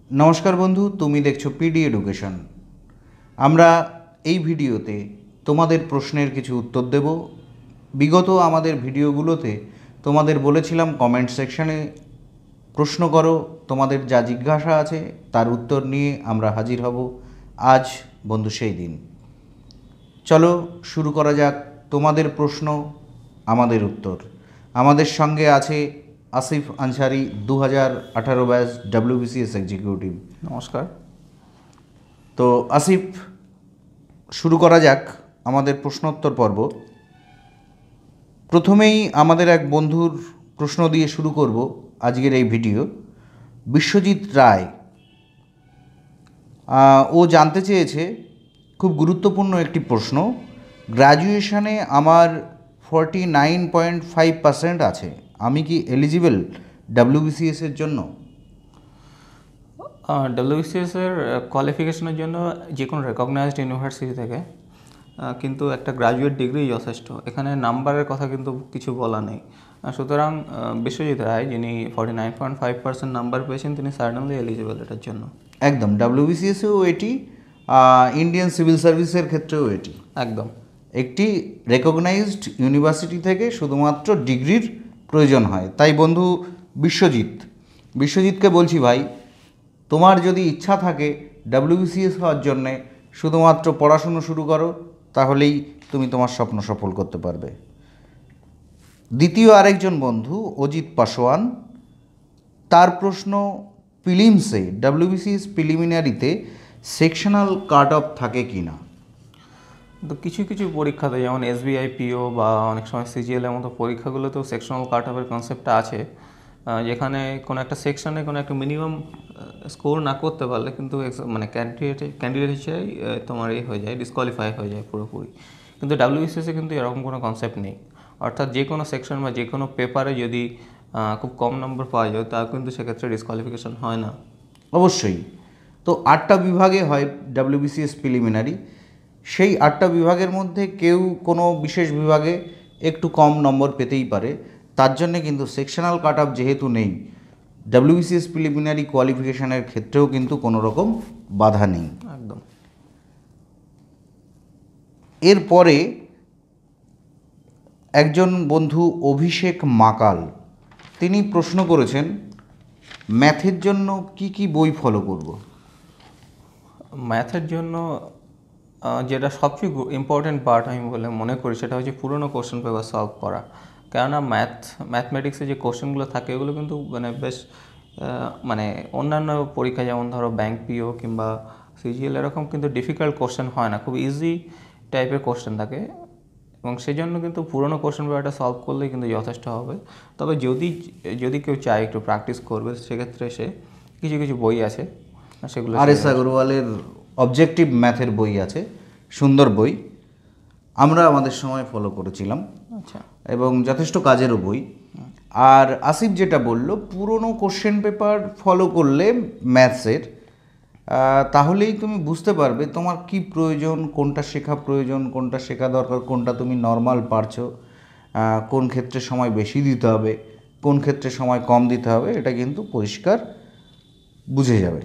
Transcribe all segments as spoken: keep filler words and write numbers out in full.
নমস্কার বন্ধু, তুমি দেখছো PdEducation। আমরা এই ভিডিওতে তোমাদের প্রশ্নের কিছু উত্তর দেব। বিগত আমাদের ভিডিওগুলোতে তোমাদের বলেছিলাম কমেন্ট সেকশানে প্রশ্ন করো, তোমাদের যা জিজ্ঞাসা আছে তার উত্তর নিয়ে আমরা হাজির হব। আজ বন্ধু সেই দিন। চলো শুরু করা যাক। তোমাদের প্রশ্ন, আমাদের উত্তর। আমাদের সঙ্গে আছে আসিফ আনসারি, দু হাজার আঠারো ব্যাচ ডাব্লিউবিসিএস এক্সিকিউটিভ। নমস্কার। তো আসিফ, শুরু করা যাক আমাদের প্রশ্নোত্তর পর্ব। প্রথমেই আমাদের এক বন্ধুর প্রশ্ন দিয়ে শুরু করব আজকের এই ভিডিও। বিশ্বজিৎ রায়, ও জানতে চেয়েছে খুব গুরুত্বপূর্ণ একটি প্রশ্ন। গ্র্যাজুয়েশনে আমার forty nine point five percent আছে, আমি কি এলিজিবল ডাব্লিউবিসিএস এর জন্য? ডাব্লিউবিসিএস এর কোয়ালিফিকেশনের জন্য যে কোনো রেকগনাইজড ইউনিভার্সিটি থেকে কিন্তু একটা গ্র্যাজুয়েট ডিগ্রি যথেষ্ট। এখানে নাম্বারের কথা কিন্তু কিছু বলা নেই। সুতরাং বিশ্বজিৎ রায়, যিনি forty nine point five percent number পেয়েছেন, তিনি সার্টেনলি এলিজিবল এটার জন্য। একদম, ডাব্লিউবিসিএসেও এটি, ইন্ডিয়ান সিভিল সার্ভিসের ক্ষেত্রেও এটি একদম একটি রেকগনাইজড ইউনিভার্সিটি থেকে শুধুমাত্র ডিগ্রির প্রয়োজন হয়। তাই বন্ধু বিশ্বজিৎ, বিশ্বজিৎকে বলছি, ভাই তোমার যদি ইচ্ছা থাকে ডাব্লিউবিসিএস হওয়ার জন্যে, শুধুমাত্র পড়াশুনো শুরু করো, তাহলেই তুমি তোমার স্বপ্ন সফল করতে পারবে। দ্বিতীয় আরেকজন বন্ধু অজিত পাসোয়ান, তার প্রশ্ন, প্রিলিমসে ডাব্লিউবিসিএস প্রিলিমিনারিতে সেকশনাল কাট অফ থাকে কি না? তো কিছু কিছু পরীক্ষাতে, যেমন এসবিআই পিও বা অনেক সময় সিজিএল এর মতো পরীক্ষাগুলোতেও সেকশনাল কাট অফের কনসেপ্টটা আছে, যেখানে কোনো একটা সেকশনে কোনো একটা মিনিমাম স্কোর না করতে পারলে কিন্তু মানে ক্যান্ডিডেট ক্যান্ডিডেট হিসেবে তোমার এই হয়ে যায়, ডিসকোয়ালিফাই হয়ে যায় পুরোপুরি। কিন্তু ডাব্লিউবিসিএসে কিন্তু এরকম কোনো কনসেপ্ট নেই। অর্থাৎ যে কোনো সেকশন বা যে কোনো পেপারে যদি খুব কম নম্বর পাওয়া যায়, তা কিন্তু সেক্ষেত্রে ডিসকোয়ালিফিকেশন হয় না। অবশ্যই। তো আটটা বিভাগে হয় ডাব্লিউবিসিএস প্রিলিমিনারি। সেই আটটা বিভাগের মধ্যে কেউ কোনো বিশেষ বিভাগে একটু কম নম্বর পেতেই পারে। তার জন্যে কিন্তু সেকশনাল কাট অফ যেহেতু নেই, ডাব্লিউবিসিএস প্রিলিমিনারি কোয়ালিফিকেশানের ক্ষেত্রেও কিন্তু কোনো রকম বাধা নেই। একদম। এরপরে একজন বন্ধু অভিষেক মাকাল, তিনি প্রশ্ন করেছেন, ম্যাথের জন্য কি কি বই ফলো করব? ম্যাথের জন্য যেটা সবচেয়ে ইম্পর্টেন্ট পার্ট আমি বলে মনে করি, সেটা হচ্ছে পুরনো কোশ্চেন পেপার সলভ করা। কেননা ম্যাথ ম্যাথমেটিক্সে যে কোশ্চেনগুলো থাকে, এগুলো কিন্তু মানে বেশ মানে অন্যান্য পরীক্ষা, যেমন ধরো ব্যাংক পিও কিংবা সিজিএল, এরকম কিন্তু ডিফিকাল্ট কোশ্চেন হয় না, খুব ইজি টাইপের কোশ্চেন থাকে। এবং সেই জন্য কিন্তু পুরনো কোশ্চেন পেপারটা সলভ করলেই কিন্তু যথেষ্ট হবে। তবে যদি যদি কেউ চায় একটু প্র্যাকটিস করবে, সেক্ষেত্রে সে কিছু কিছু বই আছে, সেগুলো আর এস আগরওয়ালের অবজেক্টিভ ম্যাথের বই আছে, সুন্দর বই, আমরা আমাদের সময় ফলো করেছিলাম। আচ্ছা। এবং যথেষ্ট কাজেরও বই। আর আসিফ যেটা বলল, পুরনো কোশ্চেন পেপার ফলো করলে ম্যাথসের, তাহলেই তুমি বুঝতে পারবে তোমার কি প্রয়োজন, কোনটা শেখা প্রয়োজন, কোনটা শেখা দরকার, কোনটা তুমি নর্মাল পারছো, কোন ক্ষেত্রে সময় বেশি দিতে হবে, কোন ক্ষেত্রে সময় কম দিতে হবে, এটা কিন্তু পরিষ্কার বুঝে যাবে।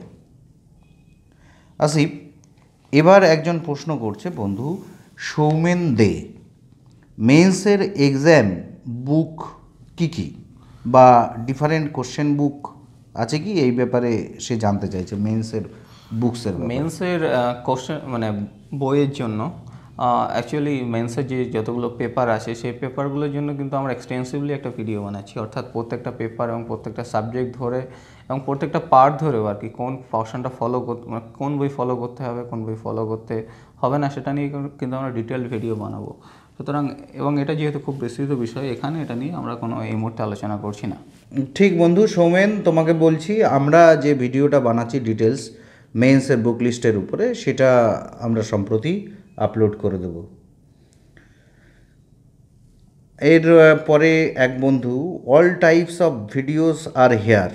আসিফ, এবার একজন প্রশ্ন করছে বন্ধু সৌমেন দে, মেন্সের এক্সাম বুক কি কি বা ডিফারেন্ট কোশ্চেন বুক আছে কি, এই ব্যাপারে সে জানতে চাইছে। মেন্সের বুকসের মেন্সের কোশ্চেন মানে বইয়ের জন্য অ্যাকচুয়ালি মেন্সের যে যতগুলো পেপার আছে, সেই পেপারগুলোর জন্য কিন্তু আমরা এক্সটেন্সিভলি একটা ভিডিও বানাচ্ছি। অর্থাৎ প্রত্যেকটা পেপার এবং প্রত্যেকটা সাবজেক্ট ধরে এবং প্রত্যেকটা পার্ট ধরেও আর কি, কোন পোর্শনটা ফলো করতে, মানে কোন বই ফলো করতে হবে, কোন বই ফলো করতে হবে না, সেটা নিয়ে কিন্তু আমরা ডিটেলড ভিডিও বানাবো। সুতরাং এবং এটা যেহেতু খুব বিস্তৃত বিষয়, এখানে এটা নিয়ে আমরা কোনো এই মুহূর্তে আলোচনা করছি না। ঠিক বন্ধু সৌমেন, তোমাকে বলছি, আমরা যে ভিডিওটা বানাচ্ছি ডিটেলস মেন্সের বুক লিস্টের উপরে, সেটা আমরা সম্প্রতি আপলোড করে দেব। এর পরে এক বন্ধু, all types of videos are here,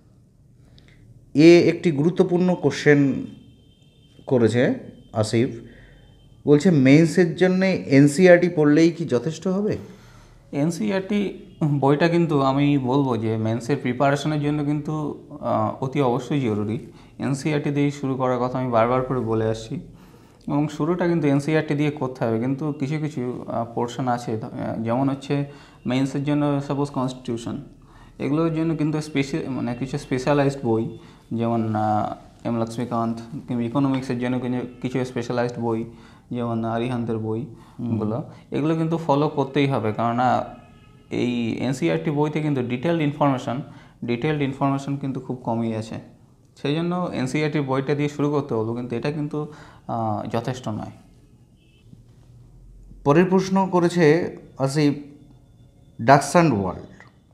এ একটি গুরুত্বপূর্ণ কোশ্চেন করেছে আসিফ। বলছে মেন্সের জন্যে এনসিইআরটি পড়লেই কি যথেষ্ট হবে? এনসিইআরটি বইটা কিন্তু আমি বলবো যে মেন্সের প্রিপারেশনের জন্য কিন্তু আহ, অতি অবশ্যই জরুরি। এনসিইআরটি দিয়েই শুরু করার কথা আমি বারবার করে বলে আসছি, এবং শুরুটা কিন্তু এনসিইআরটি দিয়ে করতে হবে। কিন্তু কিছু কিছু পোর্শন আছে, আহ, যেমন হচ্ছে মেন্সের জন্য সাপোজ কনস্টিটিউশন, এগুলোর জন্য কিন্তু স্পেশাল মানে কিছু স্পেশালাইজড বই, যেমন আহ, এম লক্ষ্মীকান্ত, কিংবা ইকোনমিক্সের জন্য কিছু- কিছু স্পেশালাইজড বই, যেমন আরিহান্তের বইগুলো, এগুলো কিন্তু ফলো করতেই হবে। কেননা এই এনসিইআরটি বইতে কিন্তু ডিটেলড ইনফরমেশান ডিটেলড ইনফরমেশান কিন্তু খুব কমই আছে। সেই জন্য এনসিইআরটি বইটা দিয়ে শুরু করতে বলবো, কিন্তু এটা কিন্তু আহ, যথেষ্ট নয়। পরের প্রশ্ন করেছে আসিফ ডাকসান্ড ওয়ার্ল্ড।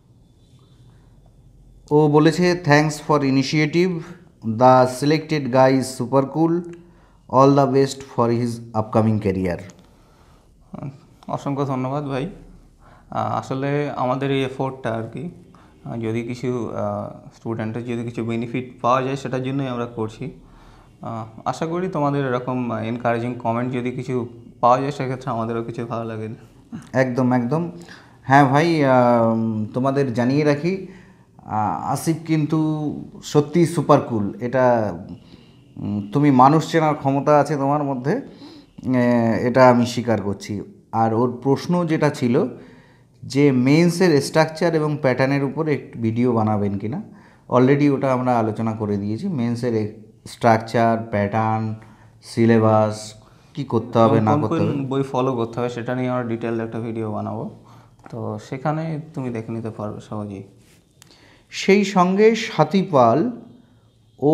ও বলেছে thanks for initiative, the selected guy is super cool, all the best for his upcoming career. অসংখ্য ধন্যবাদ ভাই। আহ, আসলে আমাদের এই এফোর্টটা আর কি, আহ, যদি কিছু স্টুডেন্টের যদি কিছু বেনিফিট পাওয়া যায় সেটার জন্যই আমরা করছি। আহ, আশা করি তোমাদের এরকম এনকারেজিং কমেন্ট যদি কিছু পাওয়া যায় সেক্ষেত্রে আমাদেরও কিছু ভালো লাগে। একদম একদম। হ্যাঁ ভাই, আম, তোমাদের জানিয়ে রাখি, আহ, আসিফ কিন্তু সত্যিই সুপার কুল। এটা উম, তুমি মানুষ চেনার ক্ষমতা আছে তোমার মধ্যে, এ, এটা আমি স্বীকার করছি। আর ওর প্রশ্ন যেটা ছিল যে মেন্সের স্ট্রাকচার এবং প্যাটার্নের উপর একটি ভিডিও বানাবেন কিনা, অলরেডি ওটা আমরা আলোচনা করে দিয়েছি। মেন্সের স্ট্রাকচার, প্যাটার্ন, সিলেবাস, কি করতে হবে এবং না কোন করতে কোন হবে, বই ফলো করতে হবে সেটা নিয়ে আমরা ডিটেলড একটা ভিডিও বানাবো, তো সেখানে তুমি দেখে নিতে পারবে সহজেই। সেই সঙ্গে সাথী পাল ও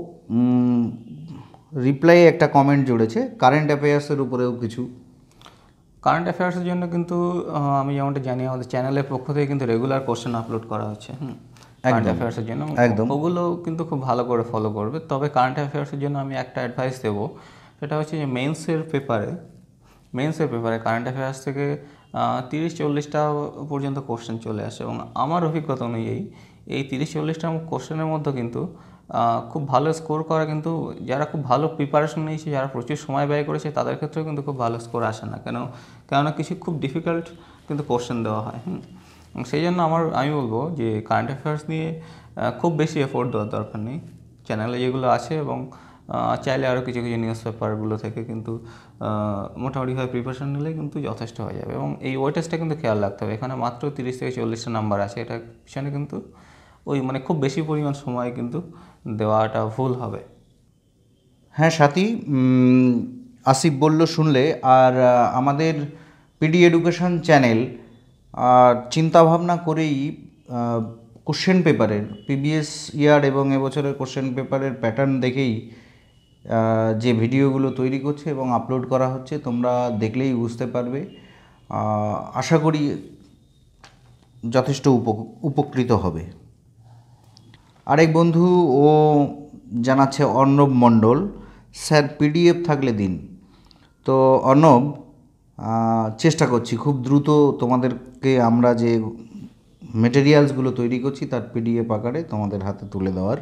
রিপ্লাই একটা কমেন্ট জুড়েছে কারেন্ট অ্যাফেয়ার্সের উপরেও কিছু। কারেন্ট অ্যাফেয়ার্সের জন্য কিন্তু আহ, আমি যেমনটা জানি আমাদের চ্যানেলের পক্ষ থেকে কিন্তু রেগুলার কোশ্চেন আপলোড করা হচ্ছে। হুম, কারেন্ট অ্যাফেয়ার্সের জন্য একদম। ওগুলো কিন্তু খুব ভালো করে ফলো করবে। তবে কারেন্ট অ্যাফেয়ার্সের জন্য আমি একটা অ্যাডভাইস দেবো, সেটা হচ্ছে যে মেন্সের পেপারে মেন্সের পেপারে কারেন্ট অ্যাফেয়ার্স থেকে আহ, তিরিশ চল্লিশটা পর্যন্ত কোশ্চেন চলে আসে, এবং আমার অভিজ্ঞতা অনুযায়ী এই তিরিশ চল্লিশটা কোশ্চেনের মধ্যে কিন্তু আহ, খুব ভালো স্কোর করা কিন্তু যারা খুব ভালো প্রিপারেশন নিয়েছে, যারা প্রচুর সময় ব্যয় করেছে, তাদের ক্ষেত্রেও কিন্তু খুব ভালো স্কোর আসে না। কেন কেননা কিছু খুব ডিফিকাল্ট কিন্তু কোশ্চেন দেওয়া হয়। হুম, এবং সেই জন্য আমার আমি বলবো যে কারেন্ট অ্যাফেয়ার্স নিয়ে আহ, খুব বেশি এফোর্ট দেওয়ার দরকার নেই। চ্যানেলে যেগুলো আছে, এবং আহ, চাইলে আরও কিছু কিছু নিউজ পেপারগুলো থেকে কিন্তু আহ, মোটামুটিভাবে প্রিপারেশন নিলে কিন্তু যথেষ্ট হয়ে যাবে। এবং এই ওয়েটেজটা কিন্তু খেয়াল রাখতে হবে, এখানে মাত্র তিরিশ থেকে চল্লিশটা নাম্বার আছে, এটা পিছনে কিন্তু ওই মানে খুব বেশি পরিমাণ সময় কিন্তু দেওয়াটা ভুল হবে। হ্যাঁ সাথী, উম, আসিফ বলল শুনলে। আর আহ, আমাদের পিডি এডুকেশন চ্যানেল চিন্তাভাবনা করেই কোশ্চেন পেপারের প্রিভিয়াস ইয়ার এবং এবছরের কোশ্চেন পেপারের প্যাটার্ন দেখেই আহ, যে ভিডিওগুলো তৈরি করছে এবং আপলোড করা হচ্ছে, তোমরা দেখলেই বুঝতে পারবে। আহ, আশা করি যথেষ্ট উপ- উপকৃত হবে। আরেক বন্ধু ও জানাচ্ছে অর্ণব মণ্ডল, স্যার পিডিএফ থাকলে দিন। তো অর্ণব, আহ, চেষ্টা করছি খুব দ্রুত তোমাদেরকে আমরা যে মেটেরিয়ালসগুলো তৈরি করছি তার পিডিএফ আকারে তোমাদের হাতে তুলে দেওয়ার।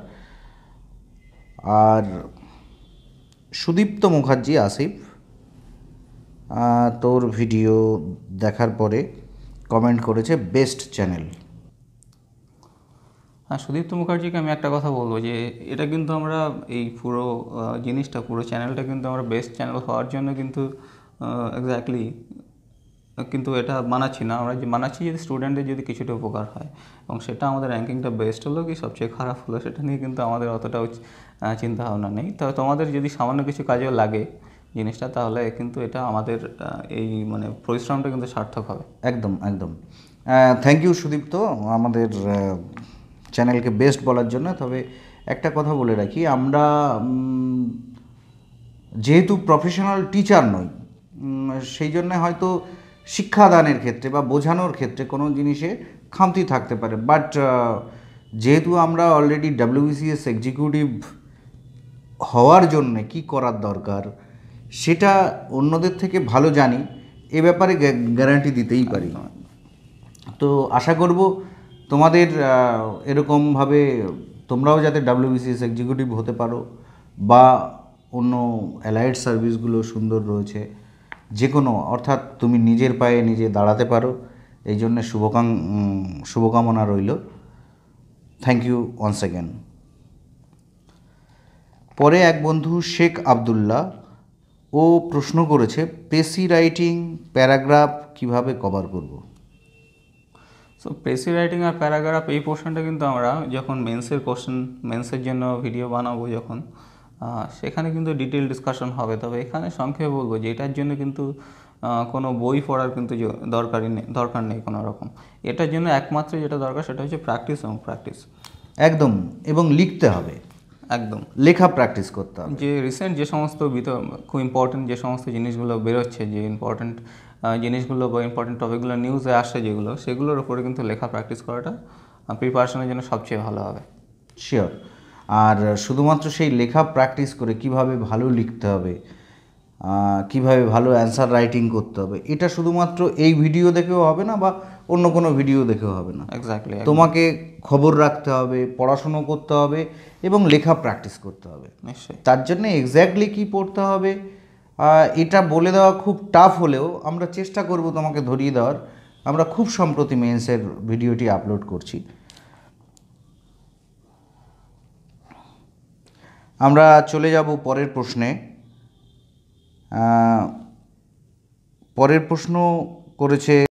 আর সুদীপ্ত মুখার্জি আসিফ, আহ, তোর ভিডিও দেখার পরে কমেন্ট করেছে বেস্ট চ্যানেল। হ্যাঁ, সুদীপ্ত মুখার্জিকে আমি একটা কথা বলবো যে এটা কিন্তু আমরা এই পুরো আহ, জিনিসটা পুরো চ্যানেলটা কিন্তু আমরা বেস্ট চ্যানেল হওয়ার জন্য কিন্তু এক্স্যাক্টলি কিন্তু এটা বানাচ্ছি না। আমরা যে বানাচ্ছি যদি স্টুডেন্টদের যদি কিছুটা উপকার হয়, এবং সেটা আমাদের র্যাঙ্কিংটা বেস্ট হলো কি সবচেয়ে খারাপ হলো সেটা নিয়ে কিন্তু আমাদের অতটাও চিন্তা ভাবনা নেই। তবে তোমাদের যদি সামান্য কিছু কাজেও লাগে জিনিসটা, তাহলে কিন্তু এটা আমাদের আহ, এই মানে পরিশ্রমটা কিন্তু সার্থক হবে। একদম একদম। থ্যাংক ইউ সুদীপ্ত আমাদের চ্যানেলকে বেস্ট বলার জন্য। তবে একটা কথা বলে রাখি, আমরা উম, যেহেতু প্রফেশনাল টিচার নই, উম, সেই জন্য হয়তো শিক্ষাদানের ক্ষেত্রে বা বোঝানোর ক্ষেত্রে কোনো জিনিসে খামতি থাকতে পারে। বাট যেহেতু আমরা অলরেডি ডাব্লিউবিসিএস এক্সিকিউটিভ হওয়ার জন্যে কি করার দরকার সেটা অন্যদের থেকে ভালো জানি, এ ব্যাপারে গ্যারান্টি দিতেই পারি। তো আশা করব তোমাদের আহ, এরকমভাবে তোমরাও যাতে ডাব্লিউবিসিএস এক্সিকিউটিভ হতে পারো, বা অন্য অ্যালাইড সার্ভিসগুলো সুন্দর রয়েছে, যে কোনো, অর্থাৎ তুমি নিজের পায়ে নিজে দাঁড়াতে পারো, এই জন্যে শুভকাম শুভকামনা রইল। Thank you once again. পরে এক বন্ধু শেখ আবদুল্লাহ ও প্রশ্ন করেছে, পেসি রাইটিং প্যারাগ্রাফ কিভাবে কভার করব। সো পেসি রাইটিং আর প্যারাগ্রাফ এই পোর্শনটা কিন্তু আমরা যখন মেন্সের কোশ্চেন মেন্সের জন্য ভিডিও বানাবো যখন সেখানে কিন্তু ডিটেল ডিসকাশন হবে। তবে এখানে সংক্ষেপে বলবো যে এটার জন্য কিন্তু কোনো বই পড়ার কিন্তু দরকারই নেই দরকার নেই কোনো রকম। এটার জন্য একমাত্র যেটা দরকার সেটা হচ্ছে প্র্যাকটিস এবং প্র্যাকটিস একদম, এবং লিখতে হবে, একদম লেখা প্র্যাকটিস করতে হবে। যে রিসেন্ট যে সমস্ত খুব ইম্পর্টেন্ট যে সমস্ত জিনিসগুলো বেরোচ্ছে, যে ইম্পর্টেন্ট জিনিসগুলো বা ইম্পর্টেন্ট টপিকগুলো নিউজে আসছে যেগুলো, সেগুলোর উপরে কিন্তু লেখা প্র্যাকটিস করাটা প্রিপারেশনের জন্য সবচেয়ে ভালো হবে। শিওর। আর শুধুমাত্র সেই লেখা প্র্যাকটিস করে কিভাবে ভালো লিখতে হবে, কিভাবে ভালো অ্যান্সার রাইটিং করতে হবে, এটা শুধুমাত্র এই ভিডিও দেখেও হবে না বা অন্য কোনো ভিডিও দেখেও হবে না। এক্স্যাক্টলি, তোমাকে খবর রাখতে হবে, পড়াশুনো করতে হবে এবং লেখা প্র্যাকটিস করতে হবে। নিশ্চয়ই। তার জন্য এক্স্যাক্টলি কী পড়তে হবে এটা বলে দেওয়া খুব টাফ হলেও আমরা চেষ্টা করব তোমাকে ধরিয়ে দেওয়ার। আমরা খুব সম্প্রতি মেন্সের ভিডিওটি আপলোড করছি। আমরা চলে যাব পরের প্রশ্নে। পরের প্রশ্ন করেছে